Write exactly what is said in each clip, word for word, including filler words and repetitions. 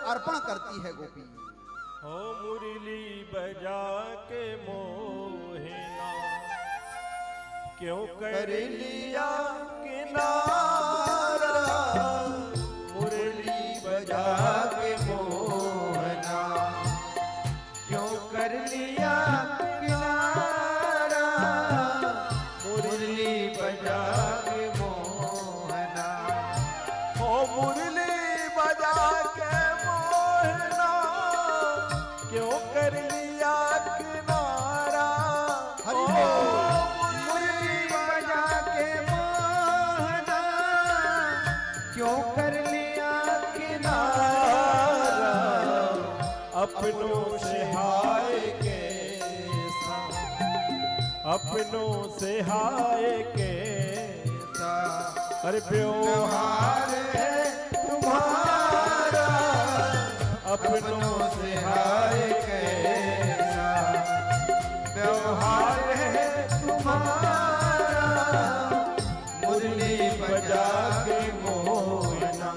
अर्पण करती है गोपी। हो मुरली बजा के मोहिना क्यों कर लिया किनारा, मुरली बजा के मोहना क्यों कर लिया किनारा, मुरली बजा के मोहना। हो मुरली बजा के मोहना क्यों कर लिया किनारा, हरि मुरली बजा के मोहना क्यों कर लिया किनारा। अपनों से हाय के साथ, अपनों से हाय के साथ, अरे व्यवहार है तुम्हारा, अपनों से हाय के साथ व्यवहार है तुम्हारा, मुरली बजा के मोहना।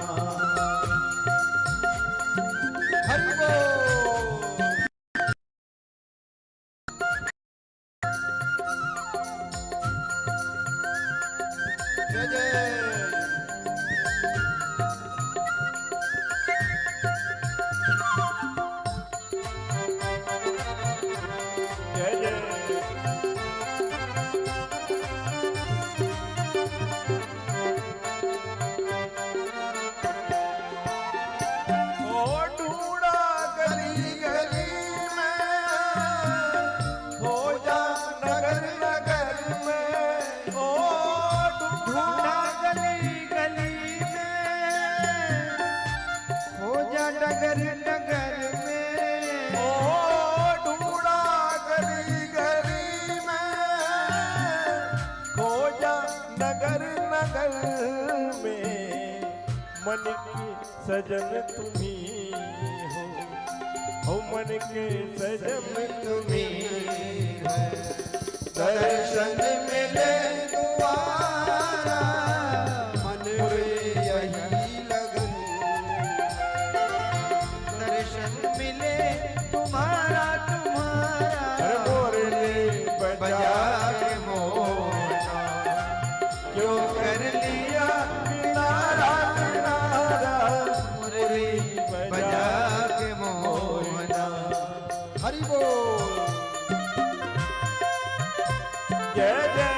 हरि बोल। जय जय। जय जय। ओ ढूंढा गली गली में, हो जा नगर नगर में, ओ ढूंढा गली गली में, हो जा नगर नगर में, ओ ढूंढा गली गली में, हो जा नगर नगर में। मन के सजन तुम्ही हो, हो मन के सजन तुम्ही हो, दर्शन मिले द्वारा मन में यही लगन, दर्शन मिले तुम्हारा तुम्हारा, हर मुरली बजा के मोहना क्यों कर लिया किनारा किनारा, मुरली बजा के मोहना। हरि बोल। जय जय।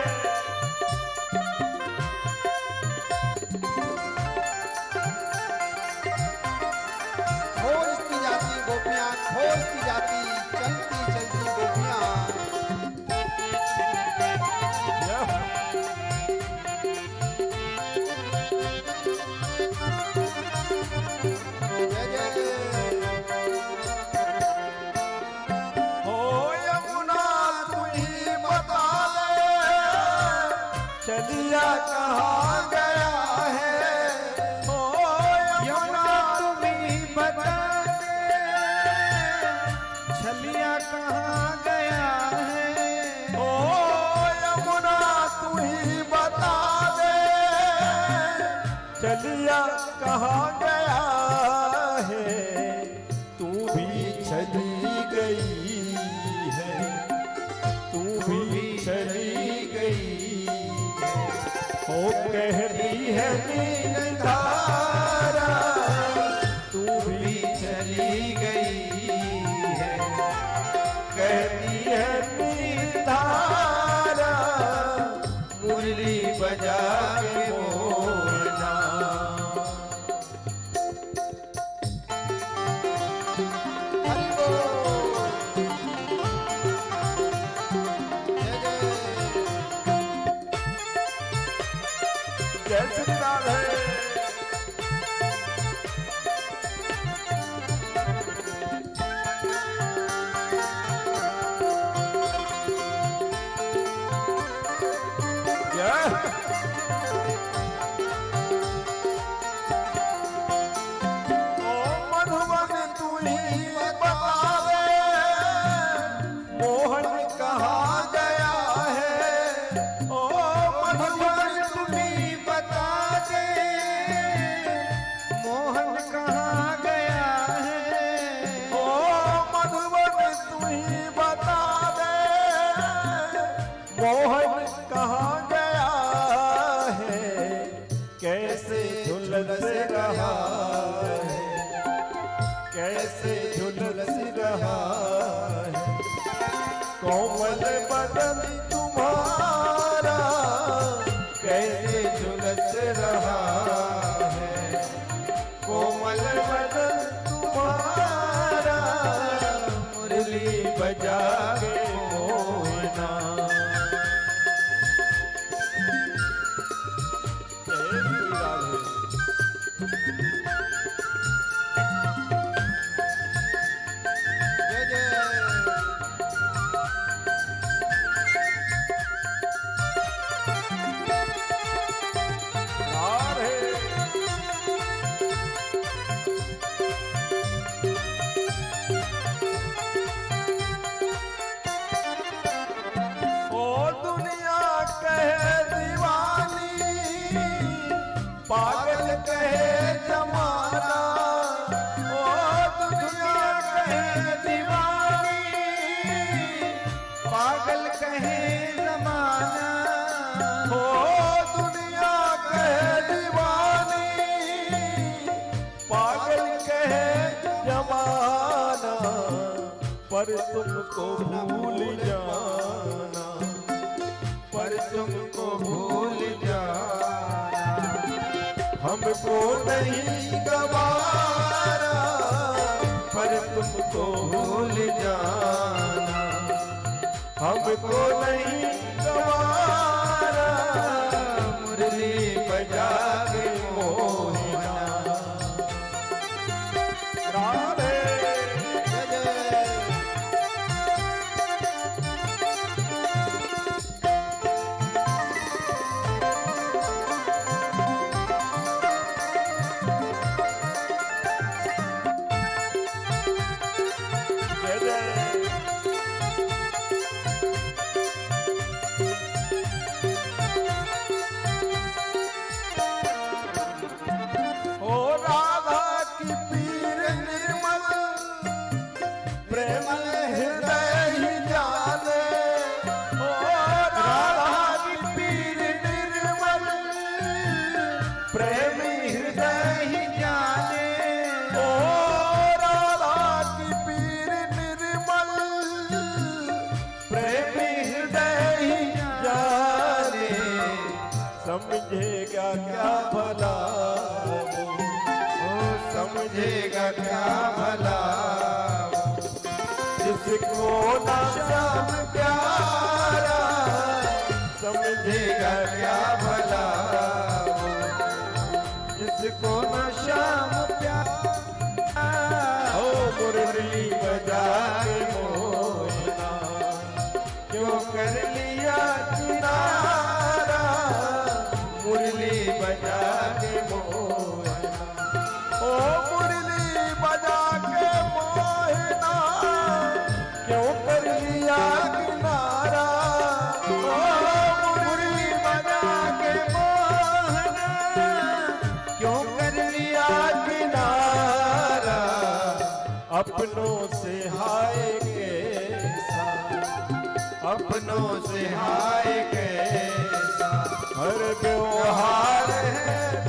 खोजती जाती गोपियां, खोजती जाती चलती चलती गोपियां। जय जय। हो यमुना तू ही बता दे, चलिया कहाँ गया है, हो यमुना तुम ही बता दे, चलिया कहाँ गया है, हो यमुना तू ही बता दे, चलिया कहाँ गया है। तू भी चली गई है, तू भी चली गई है, ओ कहती है नील धारा, तू भी चली गई है, कहती है नील धारा, मुरली बजा के मोहना। हरि बोल। जय जय। जय श्री राधे। ओ मधुबन तू ही बतावे, मोहन कहाँ गया है, ओ मधुबन तू ही बता दे, मोहन कहाँ गया है। कैसे झुलस रहा है कोमल बदन तुम्हारा, कैसे झुलस रहा है कोमल बदन तुम्हारा, मुरली बजा के मोहना। जय जय पागल कहे जमाना, ओ दुनिया कहे दीवानी, पागल कहे जमाना, ओ दुनिया कहे दीवानी, पागल कहे जमाना, पर तुमको भूल जाना, पर तुमको भूल जाना, हमको नहीं गवारा, पर तुमको भूल जाना, हमको नहीं गवारा, मुरली बजा के मोहना। राधे जय जय समझेगा क्या भला वो, ओ समझेगा क्या भला वो, जिसको ना श्याम प्यारा, समझेगा क्या भला वो, जिसको न श्याम प्यारा, ओ मुरली बजा के मोहना, क्यों कर लिया किनारा, मुरली बजा के मोहना, ओ मुरली बजा के मोहना, क्यों कर लिया किनारा, ओ मुरली बजा के मोहना, क्यों कर लिया किनारा, अपनों से हाय कैसा, अपनों से हाय कैसा, हर व्यवहार है